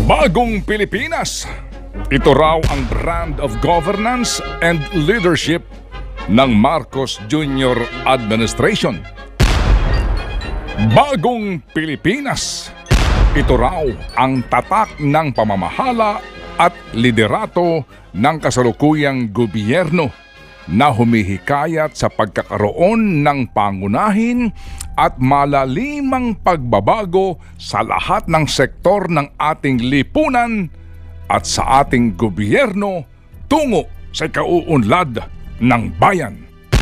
Bagong Pilipinas. Ito raw ang brand of governance and leadership ng Marcos Jr. Administration. Bagong Pilipinas. Ito raw ang tatak ng pamamahala at liderato ng kasalukuyang gobyerno na humihikayat sa pagkakaroon ng pangunahin at malalimang pagbabago sa lahat ng sektor ng ating lipunan at sa ating gobyerno tungo sa kauunlad ng bayan.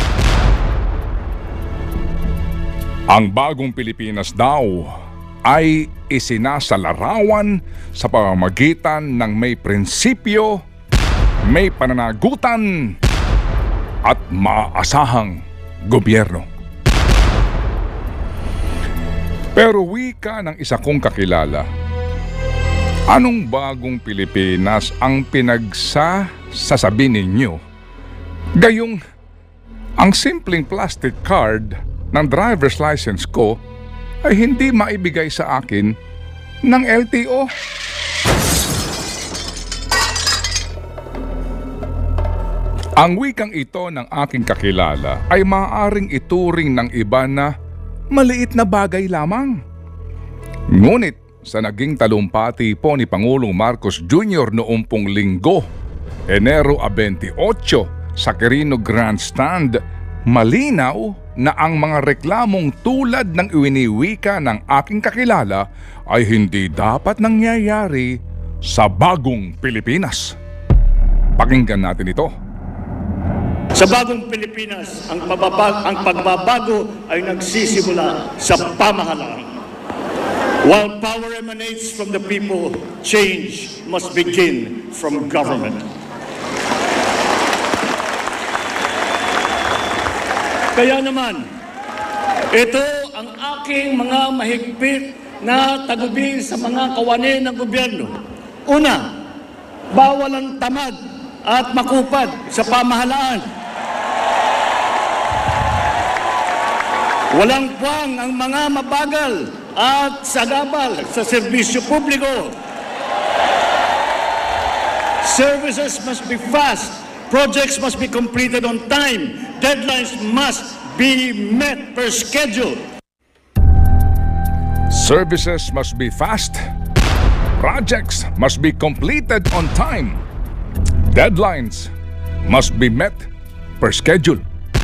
Ang bagong Pilipinas daw ay isinasalarawan sa pamamagitan ng may prinsipyo, may pananagutan at maaasahang gobyerno. Pero wika ng isa kong kakilala, anong bagong Pilipinas ang pinagsasabi ninyo? Gayong ang simpleng plastic card ng driver's license ko ay hindi maibigay sa akin ng LTO. Ang wikang ito ng aking kakilala ay maaaring ituring ng iba na maliit na bagay lamang. Ngunit sa naging talumpati po ni Pangulong Marcos Jr. noong pong Linggo, Enero 28 sa Quirino Grandstand, malinaw na ang mga reklamong tulad ng iwiniwika ng aking kakilala ay hindi dapat nangyayari sa bagong Pilipinas. Pakinggan natin ito. Sa bagong Pilipinas, ang pagbabago ay nagsisimula sa pamahalaan. While power emanates from the people, change must begin from government. Kaya naman, ito ang aking mga mahigpit na tagubilin sa mga kawani ng gobyerno. Una, bawal ang tamad at makupad sa pamahalaan. Walang puwang ang mga mabagal at sagabal sa serbisyo publiko. Services must be fast. Projects must be completed on time. Deadlines must be met per schedule. Services must be fast. Projects must be completed on time. Deadlines must be met per schedule.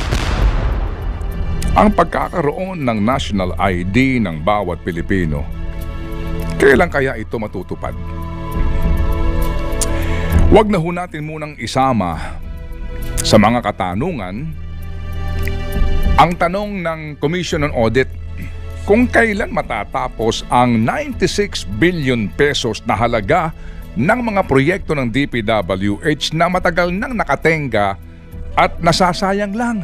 Ang pagkakaroon ng national ID ng bawat Pilipino, kailan kaya ito matutupad? Huwag na ho natin munang isama sa mga katanungan ang tanong ng Commission on Audit kung kailan matatapos ang 96 billion pesos na halaga ng mga proyekto ng DPWH na matagal nang nakatenga at nasasayang lang.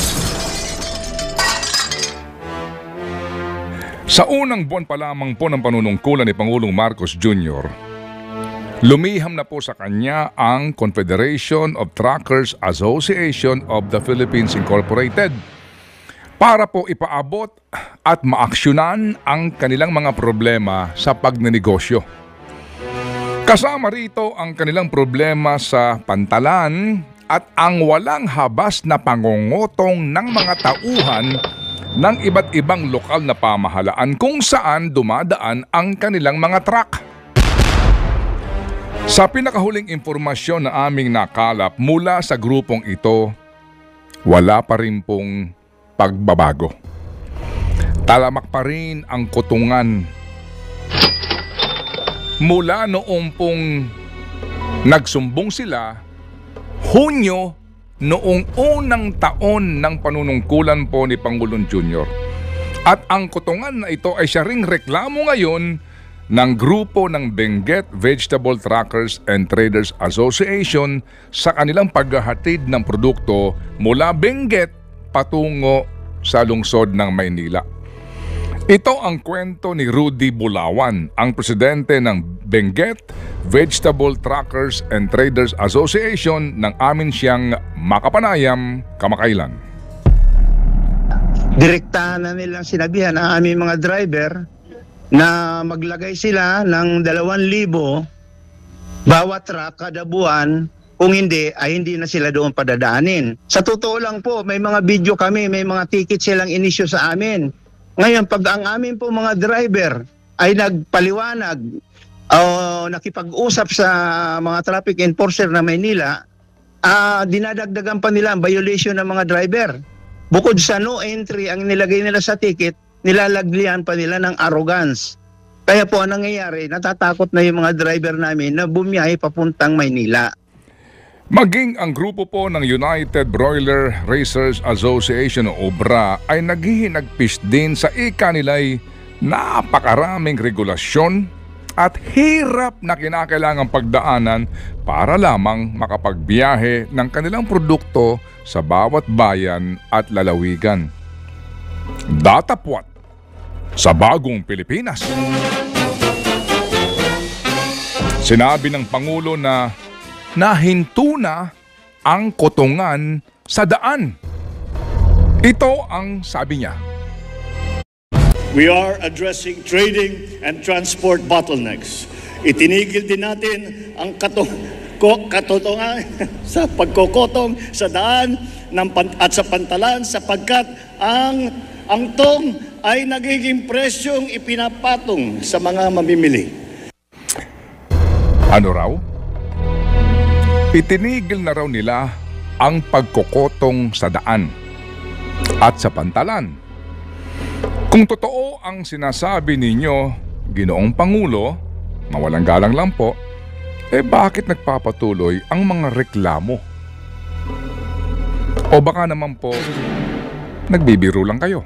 Sa unang buwan pa lamang po ng panunungkulan ni Pangulong Marcos Jr., lumiham na po sa kanya ang Confederation of Truckers Association of the Philippines Incorporated para po ipaabot at maaksyonan ang kanilang mga problema sa pagnenegosyo. Kasama rito ang kanilang problema sa pantalan at ang walang habas na pangungutong ng mga tauhan ng iba't ibang lokal na pamahalaan kung saan dumadaan ang kanilang mga truck. Sa pinakahuling impormasyon na aming nakalap mula sa grupong ito, wala pa rin pong pagbabago. Talamak pa rin ang kutungan. Mula noong pong nagsumbong sila, Hunyo noong unang taon ng panunungkulan po ni Pangulong Jr. At ang kutungan na ito ay siya ring reklamo ngayon ng grupo ng Benguet Vegetable Truckers and Traders Association sa kanilang paghahatid ng produkto mula Benguet patungo sa lungsod ng Maynila. Ito ang kwento ni Rudy Bulawan, ang presidente ng Benguet Vegetable Truckers and Traders Association ng amin siyang makapanayam kamakailan. Direktahan na nilang sinabihan ang aming mga driver na maglagay sila ng 2,000 bawat truck kada buwan. Kung hindi, ay hindi na sila doon padadaanin. Sa totoo lang po, may mga video kami, may mga ticket silang inisyu sa amin. Ngayon, pag ang amin po mga driver ay nagpaliwanag o nakipag-usap sa mga traffic enforcer na Maynila, dinadagdagan pa nila ang violation ng mga driver. Bukod sa no entry ang nilagay nila sa ticket, nilalaglihan pa nila ng arrogance. Kaya po ang nangyayari, natatakot na yung mga driver namin na bumiyahe papuntang Maynila. Maging ang grupo po ng United Broiler Racers Association o OBRA ay naghihinagpis din sa ika nila'y napakaraming regulasyon at hirap na kinakailangang pagdaanan para lamang makapagbiyahe ng kanilang produkto sa bawat bayan at lalawigan. Datapwat sa bagong Pilipinas. Sinabi ng Pangulo na nahinto na ang kotongan sa daan. Ito ang sabi niya. We are addressing trading and transport bottlenecks. Itinigil din natin ang katotongan sa pagkokotong sa daan at sa pantalan sapagkat ang tong ay nagiging presyong ipinapatong sa mga mamimili. Ano raw? Itinigil na raw nila ang pagkokotong sa daan at sa pantalan. Kung totoo ang sinasabi ninyo, Ginoong Pangulo, mawalang galang lang po, bakit nagpapatuloy ang mga reklamo? O baka naman po, nagbibiro lang kayo?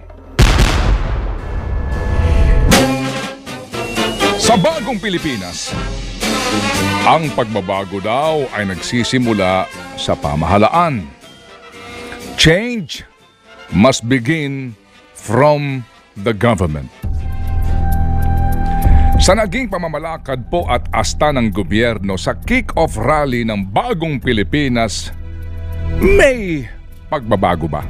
Sa bagong Pilipinas, ang pagbabago daw ay nagsisimula sa pamahalaan. Change must begin from the government. Sa naging pamamalakad po at asta ng gobyerno sa kick-off rally ng bagong Pilipinas, may pagbabago ba?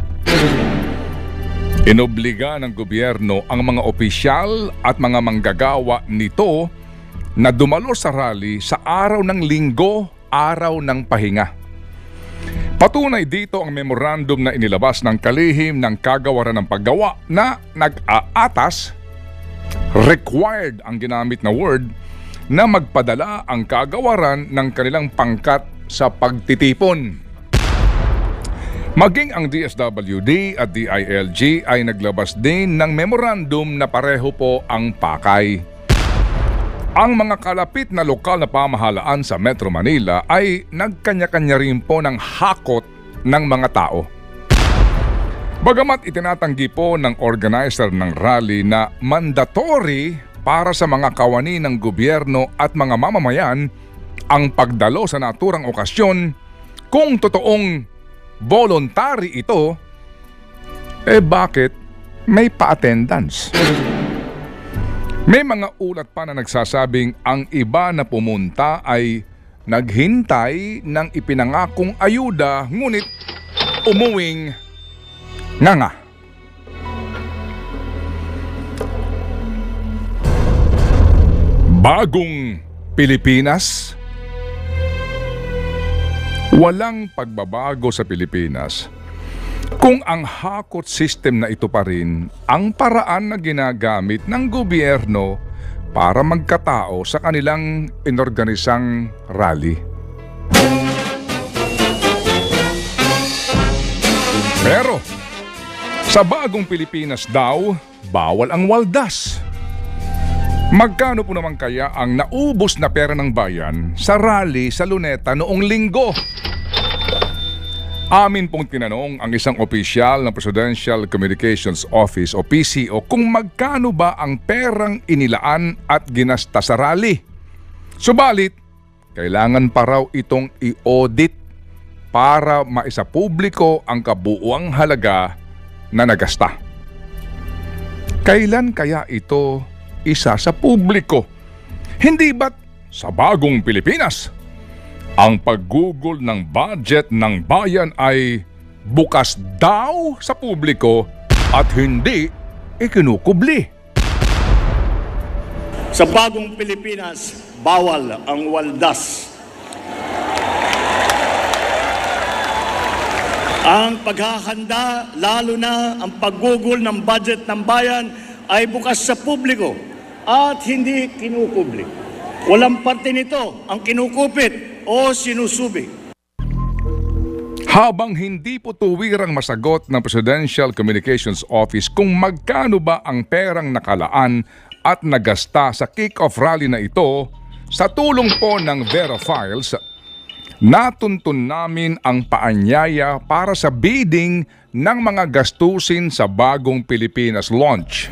Inobliga ng gobyerno ang mga opisyal at mga manggagawa nito na dumalo sa rally sa araw ng Linggo, araw ng pahinga. Patunay dito ang memorandum na inilabas ng kalihim ng kagawaran ng paggawa na nag-aatas, required ang ginamit na word, na magpadala ang kagawaran ng kanilang pangkat sa pagtitipon. Maging ang DSWD at DILG ay naglabas din ng memorandum na pareho po ang pakay. Ang mga kalapit na lokal na pamahalaan sa Metro Manila ay nagkanya-kanya rin po ng hakot ng mga tao. Bagamat itinatanggi po ng organizer ng rally na mandatory para sa mga kawani ng gobyerno at mga mamamayan ang pagdalo sa naturang okasyon, kung totoong voluntary ito, bakit may pa-attendance? May mga ulat pa na nagsasabing ang iba na pumunta ay naghintay ng ipinangakong ayuda ngunit umuwing nganga. Bagong Pilipinas? Walang pagbabago sa Pilipinas kung ang hakot system na ito pa rin ang paraan na ginagamit ng gobyerno para magkatao sa kanilang inorganisang rally. Pero sa bagong Pilipinas daw, bawal ang waldas. Magkano po naman kaya ang naubos na pera ng bayan sa rally sa Luneta noong Linggo? Amin pong tinanong ang isang opisyal ng Presidential Communications Office o PCO kung magkano ba ang perang inilaan at ginasta sa rally. Subalit, kailangan pa raw itong i-audit para maisapubliko ang kabuuang halaga na nagasta. Kailan kaya ito isa sa publiko? Hindi ba't sa bagong Pilipinas ang paggugol ng budget ng bayan ay bukas daw sa publiko at hindi ikinukubli? Sa bagong Pilipinas, bawal ang waldas. Ang paghahanda, lalo na ang paggugol ng budget ng bayan, ay bukas sa publiko at hindi kinukubli. Walang parte nito ang kinukupit o sinusubig. Habang hindi po tuwirang masagot ng Presidential Communications Office kung magkano ba ang perang nakalaan at nagasta sa kick-off rally na ito, sa tulong po ng Vera Files, natuntun namin ang paanyaya para sa bidding ng mga gastusin sa bagong Pilipinas launch.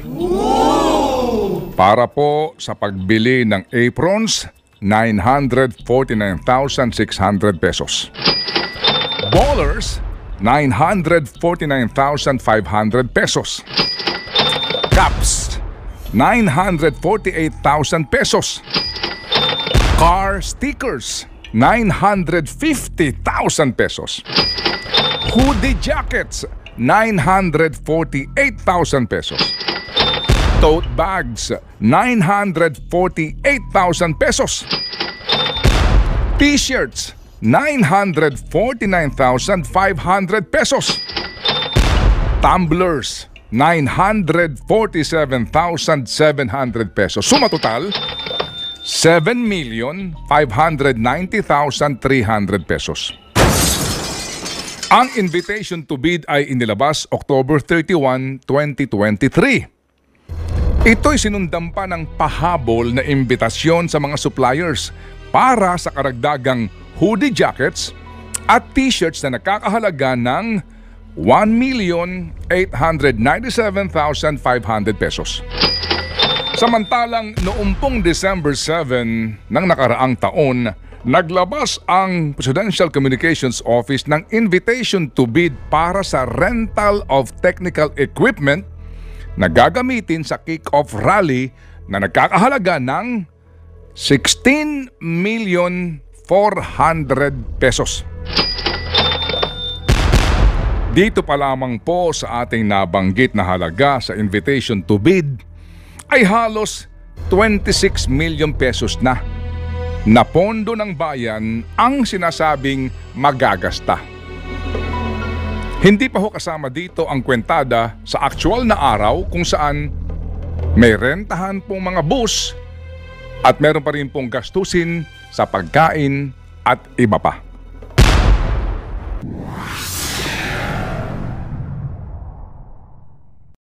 Para po sa pagbili ng aprons, 949,600 pesos. Ballers, 949,500 pesos. Caps, 948,000 pesos. Car stickers, 950,000 pesos. Hoodie jackets, 948,000 pesos. Tote bags, 948,000 pesos. T-shirts, 949,500 pesos. Tumblers, 947,700 pesos. Suma total, 7,590,300 pesos. Ang invitation to bid ay inilabas October 31, 2023. Ito'y sinundan pa ng pahabol na imbitasyon sa mga suppliers para sa karagdagang hoodie jackets at t-shirts na nakakahalaga ng 1,897,500 pesos. Samantalang noong pong December 7 ng nakaraang taon, naglabas ang Presidential Communications Office ng invitation to bid para sa rental of technical equipment na gagamitin sa kick-off rally na nagkakahalaga ng 16,400,000 pesos. Dito pa lamang po sa ating nabanggit na halaga sa invitation to bid ay halos 26 million pesos na pondo ng bayan ang sinasabing magagasta. Hindi pa ho kasama dito ang kwentada sa aktual na araw kung saan may rentahan pong mga bus at meron pa rin pong gastusin sa pagkain at iba pa.